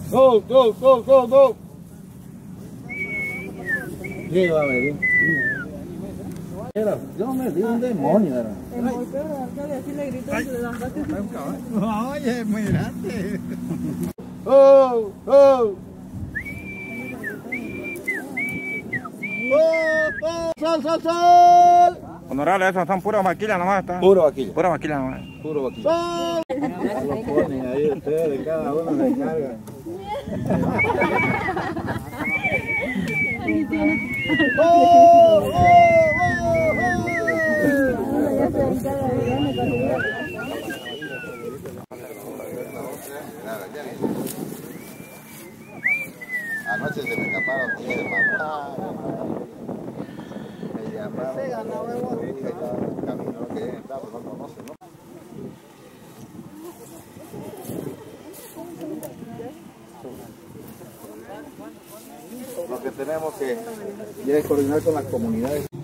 Go, go, go, go, go. Llévame, yo me di un demonio. El golpeo de alcalde, así le gritó y le lanzaste. Oye, mirate. ¡Oh! ¡Oh! ¡Oh! ¡Sol, sol, sol! Honorable, esas son puras vaquillas nomás. Puro vaquilla. Pura vaquilla nomás. Puro vaquilla. ¡Sol! Lo ponen ahí ustedes, cada uno le carga. ¡Oh! ¡Oh! Anoche se me escaparon 10 mamás. Me llamaron. Se ganó, camino que está, pero no conoce, ¿no? Lo que tenemos que ya es coordinar con las comunidades.